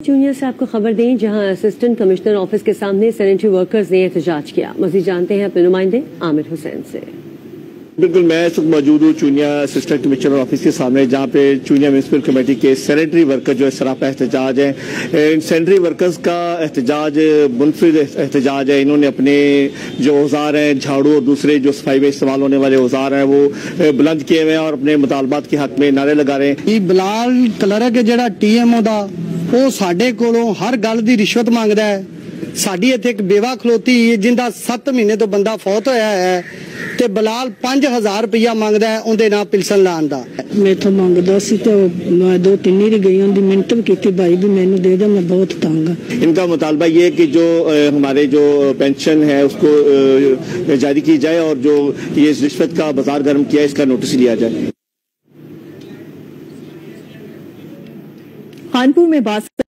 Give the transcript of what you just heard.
چونیا سے آپ کو خبر دیں جہاں اسسٹنٹ کمشنر آفس کے سامنے سینٹری ورکرز نے احتجاج کیا. مزید جانتے ہیں اپنے نمائندے عامر حسین سے. بالکل، میں اس وقت موجود ہوں چونیا اسسٹنٹ کمشنر آفس کے سامنے، جہاں پہ چونیا میونسپل کمیٹی کے سینٹری ورکر جو اس طرح پہ احتجاج ہے. ان سینٹری ورکرز کا احتجاج منفرد احتجاج ہے. انہوں نے اپنے جو اوزار ہیں، جھاڑو اور دوسرے جو صفائی میں استعمال ہونے والے اوزار ہیں، وہ بلند کیے ہوئے ہیں اور اپنے مطالبات کے حق میں نعرے لگا رہے ہیں. بلال کلرک جہاں TMO دا وہ ساڈے کولوں ہر گل دی رشوت مانگدا ہے. ساڈی ایتھے ایک بیوہ کھلوتی جن دا 7 مہینے تو بندہ فوت ہویا ہے تے بلال 5000 روپیہ مانگدا ہے اون دے نام پلسن لان دا. میں تو مانگدا سی تے میں 2-3 ہی گئی ہوں دی منٹ بھی کیتی بھائی بھی مینوں دے دے، میں بہت تنگ ہاں. ان کا مطالبہ یہ ہے کہ جو ہمارے جو پینشن ہے اس کو جاری کی جائے اور جو یہ رشوت کا بازار گرم کیا ہے اس کا نوٹس لیا جائے. خانپور میں